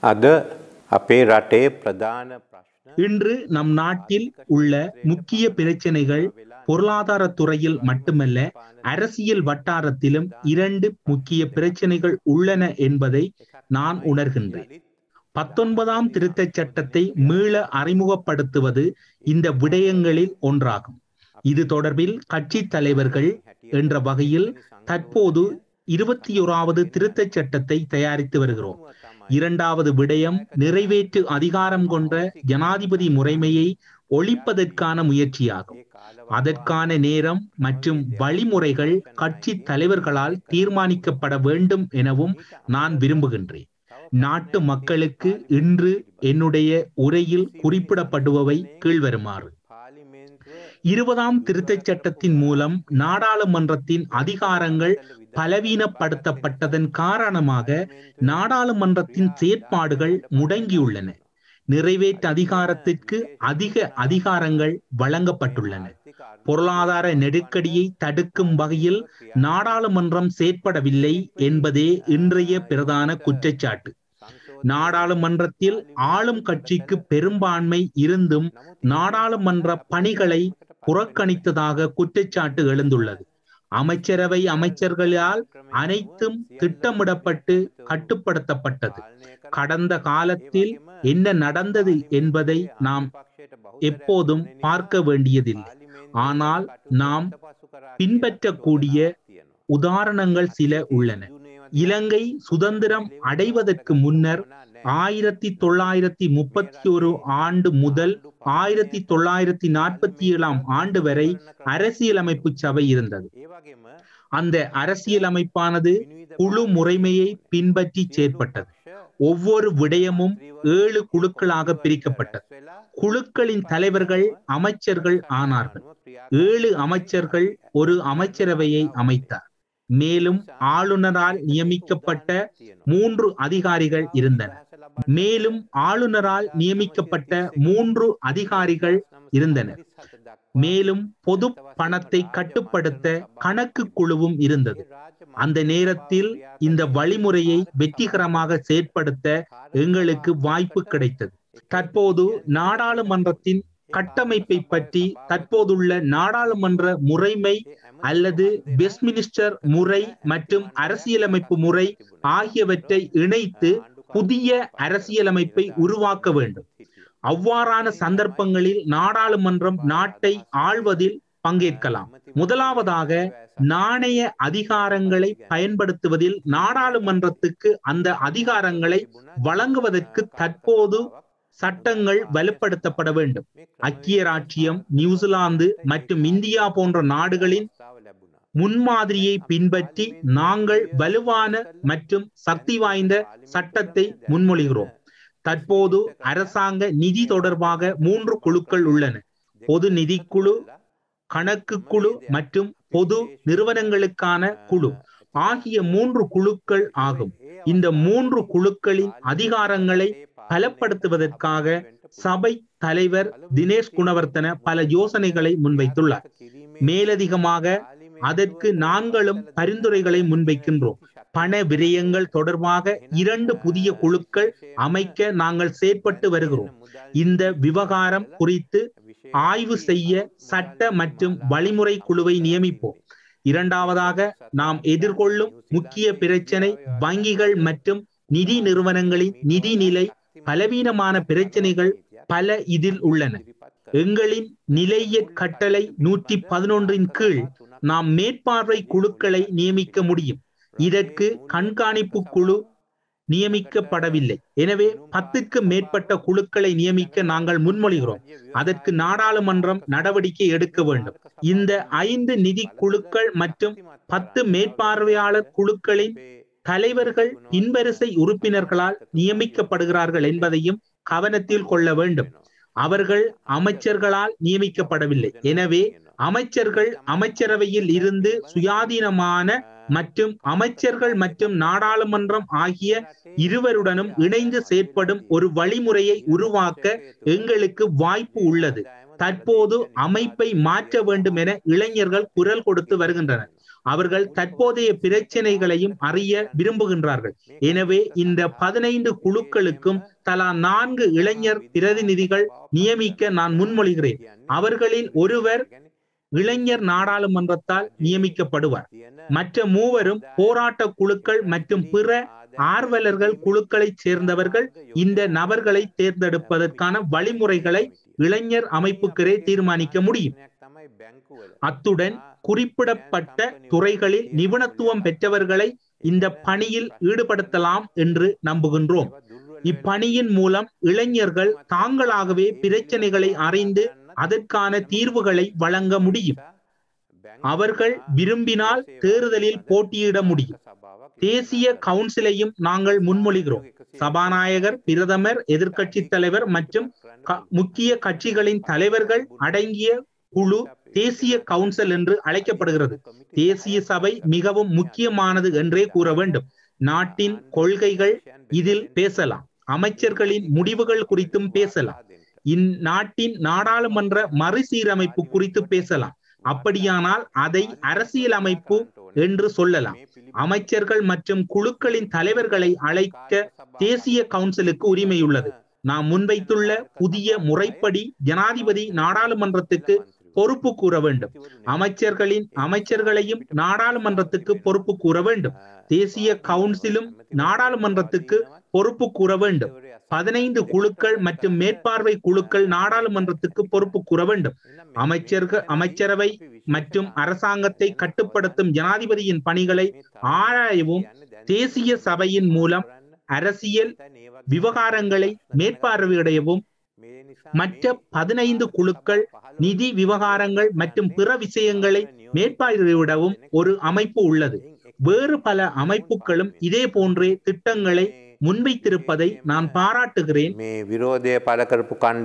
අද අපේ රටේ ප්‍රධාන ප්‍රශ්න இன்று நம் நாட்டில் உள்ள முக்கிய பிரச்சனைகள் பொருளாதார துறையில் மட்டுமல்ல, அரசியல் வட்டாரத்திலும் இரண்டு முக்கிய பிரச்சனைகள் உள்ளன என்பதை நான் உணர்கின்றேன். 19ஆம் திருத்தச் சட்டத்தை மீள அறிமுகப்படுத்துவது இந்த விடயங்களில் ஒன்றாகும். இது தொடர்பில் கட்சி தலைவர்கள் என்ற வகையில் தற்போது 21வது திருத்தச் சட்டத்தை தயாரித்து வருகிறோம். இரண்டாவது விடயம் நிறைவேற்று அதிகாரம் கொண்ட ஜனாதிபதி முறைமையை ஒழிப்பதற்கான முயற்சியாகும். அதற்கான நேரம் மற்றும் வழிமுறைகள் கட்சி தலைவர்களால் தீர்மானிக்கப்பட வேண்டும் எனவும் நான் விரும்புகின்றேன். நாட்டு மக்களுக்கு இன்று என்னுடைய உரையில் குறிப்பிடப்படுபவை கீழ்வருமாறு. 20ஆம் திருத்தச் சட்டத்தின் மூலம் நாடாளுமன்றத்தின் அதிகாரங்கள் பலவீனப்படுத்தப்பட்டதன் காரணமாக நாடாளுமன்றத்தின் செயற்பாடுகள் முடங்கியுள்ளன. நிறைவேற்று அதிகாரத்திற்கு அதிக அதிகாரங்கள் வழங்கப்பட்டுள்ளன. பொருளாதார நெருக்கடியை தடுக்கும் வகையில் நாடாளுமன்றம் செயற்படவில்லை என்பதே இன்றைய பிரதான குற்றச்சாட்டு. நாடாளுமன்றத்தில் ஆளும் கட்சிக்கு பெரும்பான்மை இருந்தும் நாடாளுமன்ற பணிகளை புறக்கணித்ததாக குற்றச்சாட்டு எழுந்துள்ளது. அமைச்சரவை அமைச்சர்களால் அனைத்தும் திட்டமிடப்பட்டு கட்டுப்படுத்தப்பட்டது. கடந்த காலத்தில் என்ன நடந்தது என்பதை நாம் எப்போதும் பார்க்க வேண்டியதில்லை. ஆனால் நாம் பின்பற்றக்கூடிய உதாரணங்கள் சில உள்ளன. இலங்கை சுதந்திரம் அடைவதற்கு முன்னர் 1931 ஆண்டு முதல் 1947 ஆண்டு வரை அரசியலமைப்பு சபை இருந்தது. அந்த அரசியலமைப்பானது குழு முறைமையை பின்பற்றி செயற்பட்டது. ஒவ்வொரு விடயமும் 7 குழுக்களாக பிரிக்கப்பட்டது. குழுக்களின் தலைவர்கள் அமைச்சர்கள் ஆனார்கள். 7 அமைச்சர்கள் ஒரு அமைச்சரவையை அமைத்தார். மேலும் ஆளுநரால் நியமிக்கப்பட்ட 3 அதிகாரிகள் இருந்தனர். மேலும் பொது பணத்தை கட்டுப்படுத்த கணக்கு குழுவும் இருந்தது. அந்த நேரத்தில் இந்த வழிமுறையை வெற்றிகரமாக செயற்படுத்த எங்களுக்கு வாய்ப்பு கிடைத்தது. தற்போது நாடாளுமன்றத்தின் கட்டமைப்பை பற்றி தற்போதுள்ள நாடாளுமன்ற முறைமை அல்லது வெஸ்ட்மினிஸ்டர் முறை மற்றும் அரசியலமைப்பு முறை ஆகியவற்றை இணைத்து புதிய அரசியலமைப்பை உருவாக்க வேண்டும். அவ்வாறான சந்தர்ப்பங்களில் நாடாளுமன்றம் நாட்டை ஆள்வதில் பங்கேற்கலாம். முதலாவதாக, நாணய அதிகாரங்களை பயன்படுத்துவதில் நாடாளுமன்றத்துக்கு அந்த அதிகாரங்களை வழங்குவதற்கு தற்போது சட்டங்கள் வலுப்படுத்தப்பட வேண்டும். ஐக்கிய ராச்சியம், நியூசிலாந்து மற்றும் இந்தியா போன்ற நாடுகளின் முன்மாதிரியை பின்பற்றி நாங்கள் வலுவான மற்றும் சக்தி வாய்ந்த சட்டத்தை முன்மொழிகிறோம். தற்போது அரசாங்க நிதி தொடர்பாக 3 குழுக்கள் உள்ளன. பொது நிதிக்குழு, கணக்கு குழு மற்றும் பொது நிறுவனங்களுக்கான குழு ஆகிய 3 குழுக்கள் ஆகும். இந்த 3 குழுக்களின் அதிகாரங்களை பலப்படுத்துவதற்காக சபை தலைவர் தினேஷ் குணவர்த்தன பல யோசனைகளை முன்வைத்துள்ளார். மேலதிகமாக அதற்கு நாங்களும் பரிந்துரைகளை முன்வைக்கின்றோம். பண விரயங்கள் தொடர்பாக 2 புதிய குழுக்கள் அமைக்க நாங்கள் செயற்பட்டு வருகிறோம். இந்த விவகாரம் குறித்து ஆய்வு செய்ய சட்ட மற்றும் வழிமுறை குழுவை நியமிப்போம். இரண்டாவதாக, நாம் எதிர்கொள்ளும் முக்கிய பிரச்சனை வங்கிகள் மற்றும் நிதி நிறுவனங்களின் நிதி நிலை பலவீனமான பிரச்சனைகள் பல இதில் உள்ளன. எங்களின் நிலையற் கட்டளை 111 கீழ் நாம் மேற்பார்வை குழுக்களை நியமிக்க முடியும். இதற்கு கண்காணிப்பு குழு நியமிக்கப்படவில்லை. எனவே 10க்கு மேற்பட்ட குழுக்களை நியமிக்க நாங்கள் முன்மொழிகிறோம். அதற்கு நாடாளுமன்றம் நடவடிக்கை எடுக்க வேண்டும். இந்த 5 நிதி குழுக்கள் மற்றும் 10 மேற்பார்வையாளர் குழுக்களின் தலைவர்கள் பின்வரிசை உறுப்பினர்களால் நியமிக்கப்படுகிறார்கள் என்பதையும் கவனத்தில் கொள்ள வேண்டும். அவர்கள் அமைச்சர்களால் நியமிக்கப்படவில்லை. எனவே அமைச்சர்கள் அமைச்சரவையில் இருந்து சுயாதீனமான மற்றும் அமைச்சர்கள் மற்றும் நாடாளுமன்றம் ஆகிய இருவருடனும் இணைந்து செயற்படும் ஒரு வழிமுறையை உருவாக்க எங்களுக்கு வாய்ப்பு உள்ளது. தற்போது அமைப்பை மாற்ற வேண்டும் என இளைஞர்கள் குரல் கொடுத்து வருகின்றனர். அவர்கள் தற்போதைய பிரச்சனைகளையும் அறிய விரும்புகின்றார்கள். எனவே இந்த 15 குழுக்களுக்கும் தலா 4 இளைஞர் பிரதிநிதிகள் நியமிக்க நான் முன்மொழிகிறேன். அவர்களில் ஒருவர் இளைஞர் நாடாளுமன்றத்தால் நியமிக்கப்படுவார். மற்ற மூவரும் போராட்ட குழுக்கள் மற்றும் பிற ஆர்வலர்கள் குழுக்களைச் சேர்ந்தவர்கள். இந்த நபர்களை தேர்ந்தெடுப்பதற்கான வழிமுறைகளை இளைஞர் அமைப்புக்கிறே தீர்மானிக்க முடியும். அத்துடன் குறிப்பிடப்பட்ட துறைகளில் நிபுணத்துவம் பெற்றவர்களை இந்த பணியில் ஈடுபடுத்தலாம் என்று நம்புகின்றோம். இப்பணியின் மூலம் இளைஞர்கள் தாங்களாகவே பிரச்சனைகளை அறிந்து அதற்கான தீர்வுகளை வழங்க முடியும். அவர்கள் விரும்பினால் தேர்தலில் போட்டியிட முடியும். தேசிய கவுன்சிலையும் நாங்கள் முன்மொழிகிறோம். சபாநாயகர், பிரதமர், எதிர்க்கட்சி தலைவர் மற்றும் முக்கிய கட்சிகளின் தலைவர்கள் அடங்கிய குழு தேசிய கவுன்சில் என்று அழைக்கப்படுகிறது. தேசிய சபை மிகவும் முக்கியமானது என்றே கூற வேண்டும். நாட்டின் கொள்கைகள் இதில் பேசலாம். அமைச்சர்களின் முடிவுகள் குறித்தும் பேசலாம். இந்நாட்டின் நாடாளுமன்ற மறுசீரமைப்பு குறித்து பேசலாம். அப்படியானால் அதை அரசியல் அமைப்பு என்று சொல்லலாம். அமைச்சர்கள் மற்றும் குழுக்களின் தலைவர்களை அழைக்க தேசிய கவுன்சிலுக்கு உரிமையுள்ளது. நாம் முன்வைத்துள்ள புதிய முறைப்படி ஜனாதிபதி நாடாளுமன்றத்துக்கு பொறுப்பு கூற வேண்டும். அமைச்சர்களையும் நாடாளுமன்றத்துக்கு பொறுப்பு கூற வேண்டும். தேசிய கவுன்சிலும் நாடாளுமன்றத்துக்கு பொறுப்பு கூற வேண்டும். 15 குழுக்கள் மற்றும் மேற்பார்வை குழுக்கள் நாடாளுமன்றத்துக்கு பொறுப்பு கூற வேண்டும். அமைச்சரவை மற்றும் அரசாங்கத்தை கட்டுப்படுத்தும் ஜனாதிபதியின் பணிகளை ஆராயவும் தேசிய சபையின் மூலம் அரசியல் விவகாரங்களை மேற்பார்வையிடவும் மற்ற 15 குழுக்கள் நிதி விவகாரங்கள் மற்றும் பிற விஷயங்களை மேற்பார்வையிடவும் ஒரு அமைப்பு உள்ளது. வேறு பல அமைப்புகளும் இதே போன்றே திட்டங்களை முன்வைத்திருப்பதை நான் பாராட்டுகிறேன்.